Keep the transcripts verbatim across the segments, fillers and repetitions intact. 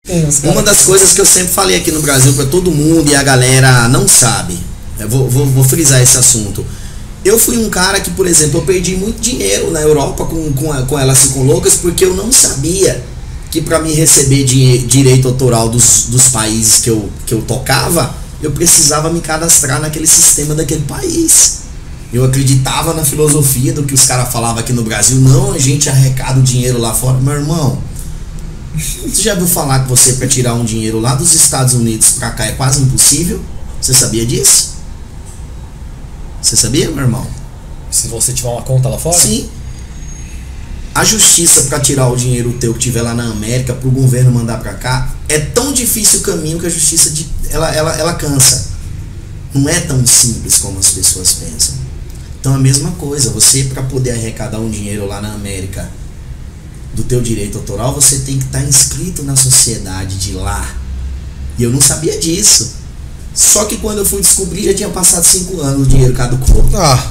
Uma das coisas que eu sempre falei aqui no Brasil para todo mundo e a galera não sabe, eu vou, vou, vou frisar esse assunto. Eu fui um cara que, por exemplo, eu perdi muito dinheiro na Europa com, com, a, com Elas Ficam Loucas porque eu não sabia que para me receber di, direito autoral dos, dos países que eu, que eu tocava, eu precisava me cadastrar naquele sistema daquele país. Eu acreditava na filosofia do que os caras falavam aqui no Brasil. Não, a gente arrecada o dinheiro lá fora. Meu irmão, você já viu falar que você para tirar um dinheiro lá dos Estados Unidos para cá é quase impossível? Você sabia disso? Você sabia, meu irmão? Se você tiver uma conta lá fora? Sim. A justiça para tirar o dinheiro teu que tiver lá na América pro governo mandar para cá é tão difícil o caminho que a justiça de, ela, ela, ela cansa. Não é tão simples como as pessoas pensam. Então a mesma coisa, você para poder arrecadar um dinheiro lá na América do teu direito autoral, você tem que estar inscrito na sociedade de lá. E eu não sabia disso. Só que quando eu fui descobrir, já tinha passado cinco anos, o dinheiro caducou. Ah.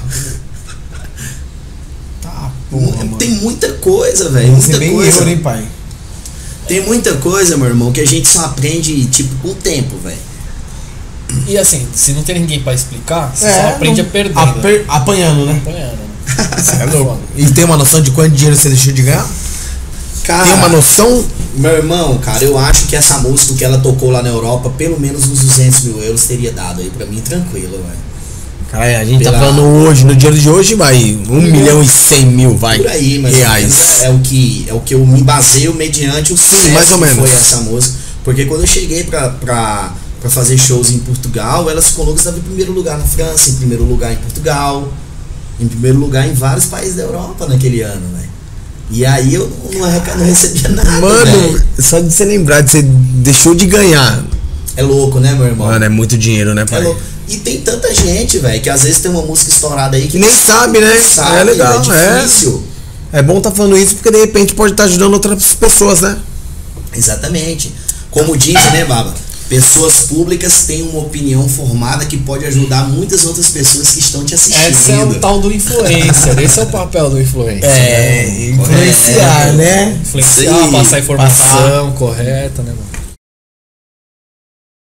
Tá, porra, mano. Tem muita coisa, velho. Muita bem coisa. Eu, hein, pai? Tem muita coisa, meu irmão, que a gente só aprende, tipo, com o tempo, velho. E assim, se não tem ninguém pra explicar, você É, só aprende não- a perder. aper- né? apanhando, né? Apanhando, né? Você é louco. E tem uma noção de quanto dinheiro você deixou de ganhar? Cara, Tem uma noção? meu irmão, cara, eu acho que essa música que ela tocou lá na Europa, pelo menos uns duzentos mil euros teria dado aí pra mim, tranquilo, velho. Cara, a gente Pela- tá falando hoje, no dia de hoje, vai um milhão e cem mil, vai. Por aí, mas reais. é o que é o que eu me baseio mediante o sucesso mais ou que menos. foi essa música. Porque quando eu cheguei pra, pra, pra fazer shows em Portugal, Elas Ficam Loucas estava em primeiro lugar na França, em primeiro lugar em Portugal, em primeiro lugar em vários países da Europa naquele ano, velho. E aí eu não, não, arreca- não recebia nada, Mano, velho. só de você lembrar de você deixou de ganhar. É louco, né, meu irmão? Mano, é muito dinheiro, né, É pai? louco. E tem tanta gente, velho, que às vezes tem uma música estourada aí que Que nem sabe, né? sabe, É legal, é difícil. É bom tá falando isso porque de repente pode estar ajudando outras pessoas, né? Exatamente. Como diz, né, Baba? Pessoas públicas têm uma opinião formada que pode ajudar muitas outras pessoas que estão te assistindo. Esse é o tal do influencer. Esse é o papel do influencer. É, influenciar, né? Influenciar, Sim, passar a informação correta, né, mano?